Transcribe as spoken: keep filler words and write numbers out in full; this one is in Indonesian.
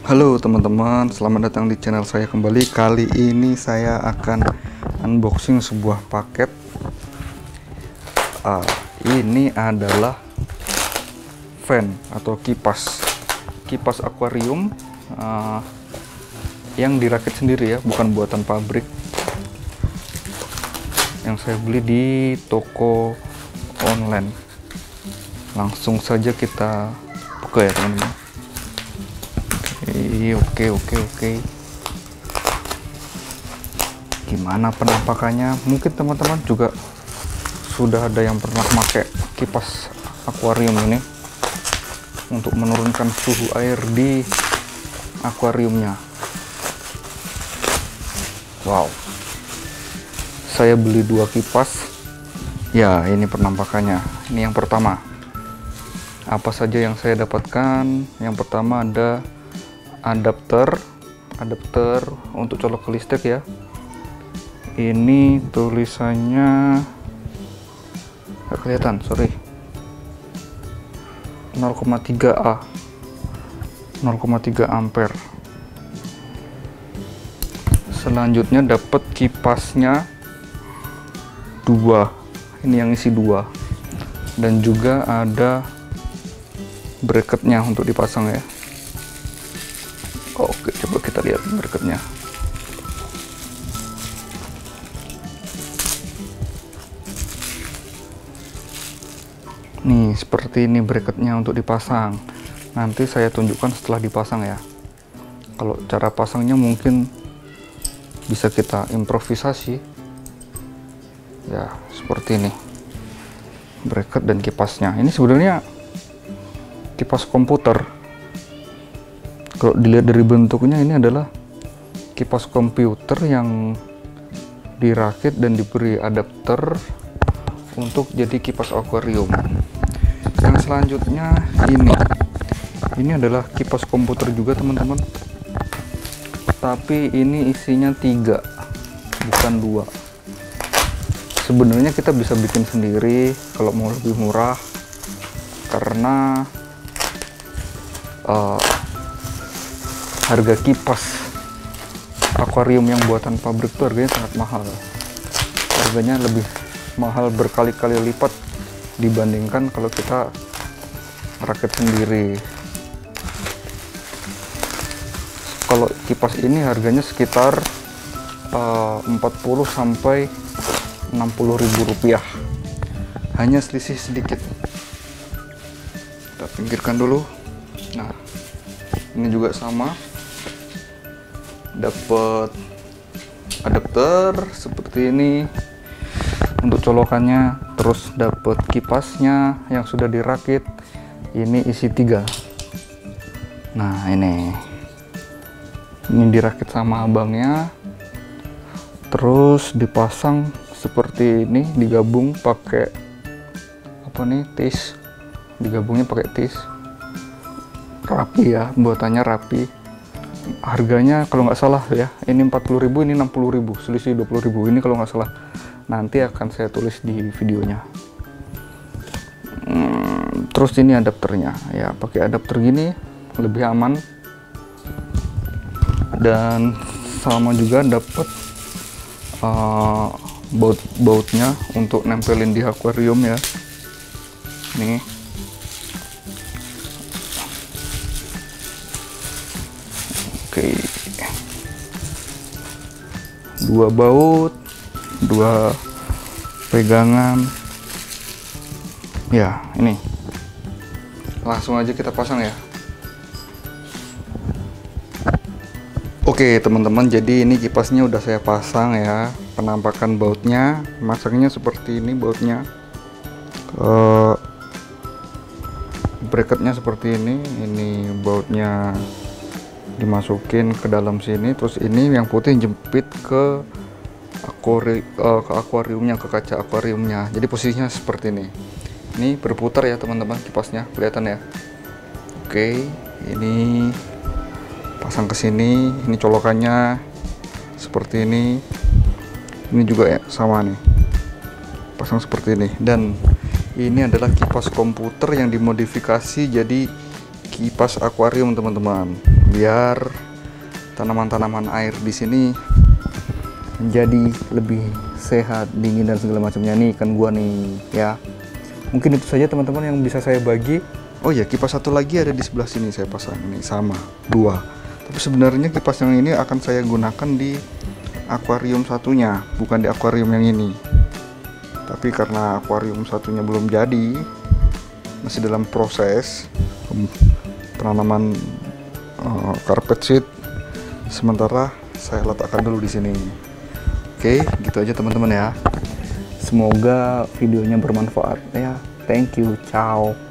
Halo teman-teman, selamat datang di channel saya kembali. Kali ini saya akan unboxing sebuah paket. uh, Ini adalah fan atau kipas Kipas akuarium uh, yang dirakit sendiri ya, bukan buatan pabrik. Yang saya beli di toko online. Langsung saja kita buka ya teman-teman. Oke oke oke gimana penampakannya? Mungkin teman-teman juga sudah ada yang pernah pakai kipas akuarium ini untuk menurunkan suhu air di akuariumnya. Wow, saya beli dua kipas ya. Ini penampakannya. Ini yang pertama. Apa saja yang saya dapatkan? Yang pertama ada adapter adapter untuk colok ke listrik ya. Ini tulisannya nggak kelihatan, sorry. nol koma tiga A, nol koma tiga ampere. Selanjutnya dapat kipasnya dua, ini yang isi dua, dan juga ada bracketnya untuk dipasang ya. Oke, coba kita lihat bracketnya. Nih, seperti ini bracketnya untuk dipasang. Nanti saya tunjukkan setelah dipasang ya. Kalau cara pasangnya mungkin bisa kita improvisasi. Ya, seperti ini. Bracket dan kipasnya. Ini sebenarnya kipas komputer. Kalau dilihat dari bentuknya, ini adalah kipas komputer yang dirakit dan diberi adapter untuk jadi kipas akuarium. Yang selanjutnya ini, ini adalah kipas komputer juga teman-teman, tapi ini isinya tiga, bukan dua. Sebenarnya kita bisa bikin sendiri kalau mau lebih murah, karena uh, harga kipas akuarium yang buatan pabrik itu harganya sangat mahal. Harganya lebih mahal berkali-kali lipat dibandingkan kalau kita rakit sendiri. Kalau kipas ini harganya sekitar uh, empat puluh sampai enam puluh ribu rupiah. Hanya selisih sedikit. Kita pinggirkan dulu. Nah, ini juga sama. Dapat adapter seperti ini untuk colokannya, terus dapat kipasnya yang sudah dirakit. Ini isi tiga. Nah, ini ini dirakit sama abangnya, terus dipasang seperti ini, digabung pakai apa nih, tis. Digabungnya pakai tis. Rapi ya, buatannya rapi. Harganya kalau nggak salah ya, ini empat puluh ribu, ini enam puluh ribu, selisih dua puluh ribu ini kalau nggak salah. Nanti akan saya tulis di videonya. Hmm, terus ini adapternya ya, pakai adapter gini lebih aman. Dan sama juga dapat uh, baut bautnya untuk nempelin di akuarium ya. Nih. Oke, dua baut, dua pegangan ya. Ini langsung aja kita pasang ya. Oke teman-teman, jadi ini kipasnya udah saya pasang ya. Penampakan bautnya, masangnya seperti ini bautnya. uh, bracketnya seperti ini. Ini bautnya dimasukin ke dalam sini, terus ini yang putih jepit ke akuari, uh, ke akuariumnya, ke kaca akuariumnya. Jadi posisinya seperti ini. Ini berputar ya teman-teman, kipasnya kelihatan ya. Oke, ini pasang ke sini. Ini colokannya seperti ini. Ini juga ya sama nih, pasang seperti ini. Dan ini adalah kipas komputer yang dimodifikasi jadi kipas akuarium teman-teman, biar tanaman-tanaman air di sini menjadi lebih sehat, dingin dan segala macamnya. Nih ikan gua nih ya. Mungkin itu saja teman-teman yang bisa saya bagi. Oh ya, kipas satu lagi ada di sebelah sini saya pasang, ini sama dua. Tapi sebenarnya kipas yang ini akan saya gunakan di akuarium satunya, bukan di akuarium yang ini. Tapi karena akuarium satunya belum jadi, masih dalam proses penanaman uh, carpet seed, sementara saya letakkan dulu di sini. Oke, gitu aja teman-teman ya. Semoga videonya bermanfaat ya. Thank you, ciao.